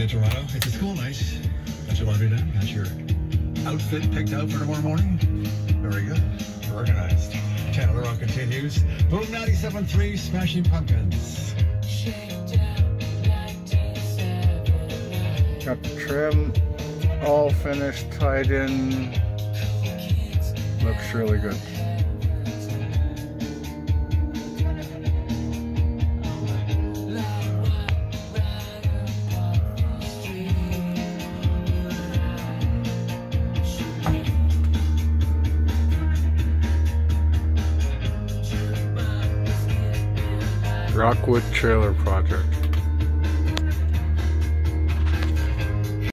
in Toronto. It's a school night. Got your laundry done. Got your outfit picked out for tomorrow morning. Very good. Organized. Channel The Rock continues. Boom 97.3, Smashing Pumpkins. Got the trim all finished, tied in. Looks really good. Rockwood Trailer Project.